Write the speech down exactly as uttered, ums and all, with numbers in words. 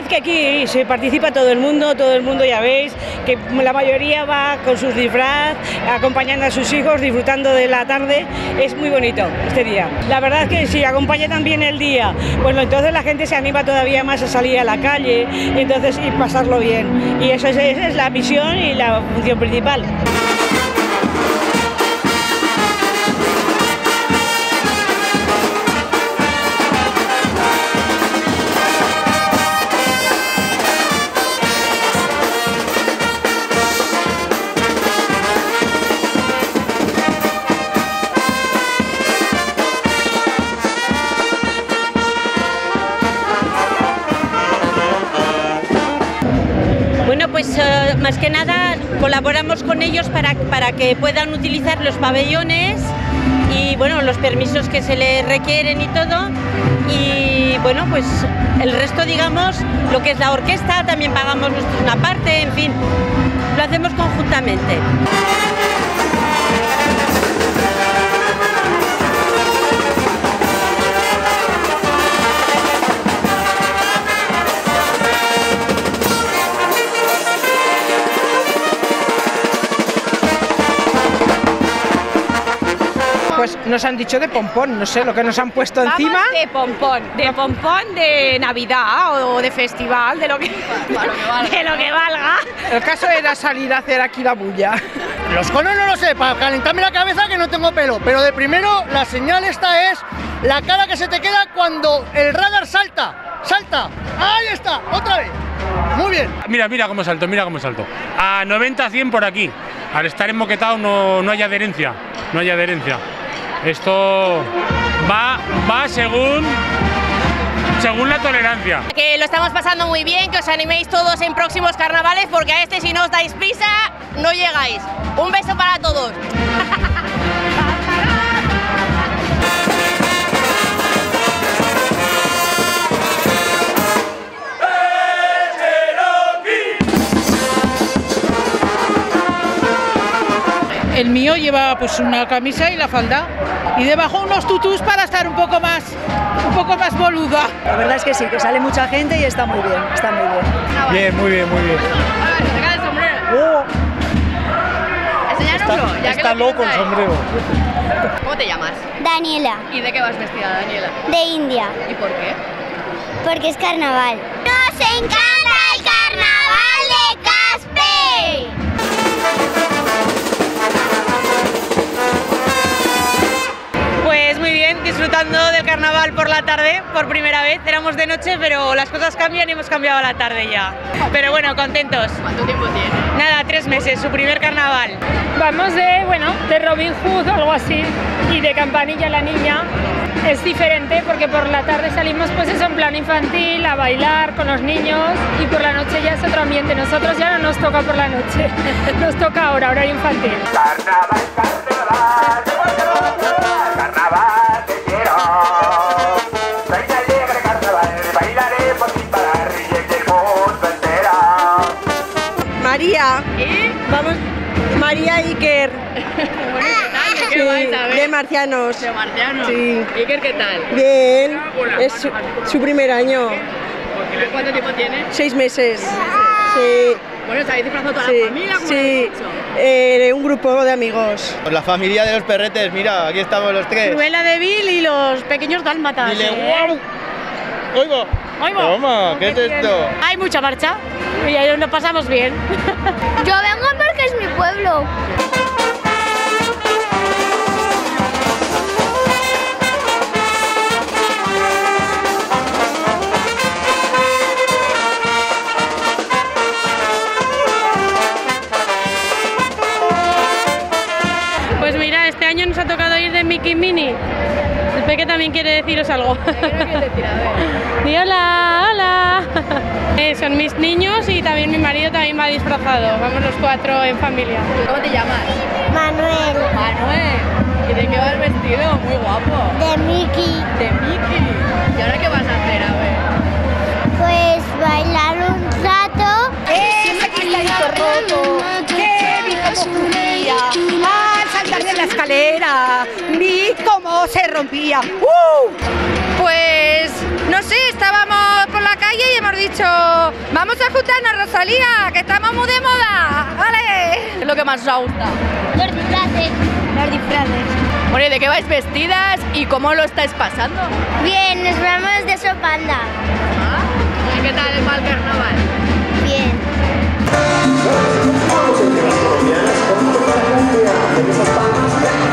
que aquí se participa todo el mundo, todo el mundo ya veis, que la mayoría va con sus disfraz, acompañando a sus hijos, disfrutando de la tarde, es muy bonito este día. La verdad es que si acompaña también el día, pues entonces la gente se anima todavía más a salir a la calle y, entonces, y pasarlo bien. Y eso es, esa es la misión y la función principal. Bueno, pues uh, más que nada colaboramos con ellos para, para que puedan utilizar los pabellones y bueno, los permisos que se les requieren y todo. Y bueno, pues el resto, digamos, lo que es la orquesta, también pagamos nosotros una parte, en fin, lo hacemos conjuntamente. Pues nos han dicho de pompón, no sé lo que nos han puesto Vamos encima. De pompón, de pompón de Navidad o de festival, de lo que, de lo que valga. El caso era salir a hacer aquí la bulla. Los conos no lo sé, para calentarme la cabeza que no tengo pelo, pero de primero la señal esta es la cara que se te queda cuando el radar salta, salta, ahí está, otra vez, muy bien. Mira, mira cómo salto, mira cómo salto. A noventa a cien por aquí, al estar enmoquetado no, no hay adherencia, no hay adherencia. Esto va, va según, según la tolerancia. Que lo estamos pasando muy bien, que os animéis todos en próximos carnavales, porque a este si no os dais prisa, no llegáis. Un beso para todos. El mío lleva pues una camisa y la falda y debajo unos tutús para estar un poco más un poco más boluda. La verdad es que sí, que sale mucha gente y está muy bien, está muy bien. Bien, muy bien, muy bien. Saca el sombrero. Oh, Enséñanoslo, está ya que está lo loco el tienes ahí. sombrero. ¿Cómo te llamas? Daniela, ¿Y de qué vas vestida, Daniela? de India, ¿Y por qué? porque es carnaval. ¡Nos encanta el carnaval de Caspe! Pues muy bien, disfrutando del carnaval por la tarde, por primera vez. Éramos de noche, pero las cosas cambian y hemos cambiado a la tarde ya. Pero bueno, contentos. ¿Cuánto tiempo tiene? Nada, tres meses, su primer carnaval. Vamos de, bueno, de Robin Hood o algo así, y de Campanilla la niña. Es diferente porque por la tarde salimos pues eso en plan infantil, a bailar con los niños, y por la noche ya es otro ambiente. Nosotros ya no nos toca por la noche, nos toca ahora, horario infantil. Carnaval, carnaval, carnaval te quiero. Soy de alegre carnaval, bailaré por sin parar y el del mundo entero. María, ¿Y? vamos, María Iker, Bueno, ¿qué tal? ¿De qué vais a ver? de Marcianos. De Marciano. Sí. Iker, ¿qué tal? Bien, es su, su primer año, ¿Cuánto tiempo tiene? seis meses. Sí, Bueno, ¿os habéis disfrazado toda sí, la familia? ¿Cómo lo sí, habéis hecho? eh, un grupo de amigos. Pues la familia de los perretes, mira, aquí estamos los tres. Cruella de Vil y los pequeños dálmatas. Dile, ¿eh? guau. Oigo. Oigo. Toma, ¿qué es esto? Hay mucha marcha y ahí nos pasamos bien. Yo vengo porque es mi pueblo. Pues mira, este año nos ha tocado ir de Mickey Mini. El Peque también quiere deciros algo. ¿Qué quieres decir? A ver. Di hola, hola. Eh, son mis niños y también mi marido también va disfrazado. Vamos los cuatro en familia. ¿Cómo te llamas? Manuel, Manuel. ¿Y de qué vas vestido? Muy guapo. de Mickey, De Mickey. ¿Y ahora qué vas a hacer? A ver. pues bailar un rato. Siempre cristadito roto, que vi cómo fluía, al saltar de la escalera, vi cómo se rompía. ¡Uh! Pues no sé, estábamos por la calle calle y hemos dicho, vamos a juntarnos, Rosalía, que estamos muy de moda. ¡Vale! ¿Qué es lo que más os ha gustado? Los disfraces. Los disfraces. Bueno, ¿y de qué vais vestidas y cómo lo estáis pasando? Bien, nos vamos de Sopanda. ¿Y qué tal va el carnaval? Bien. Vamos a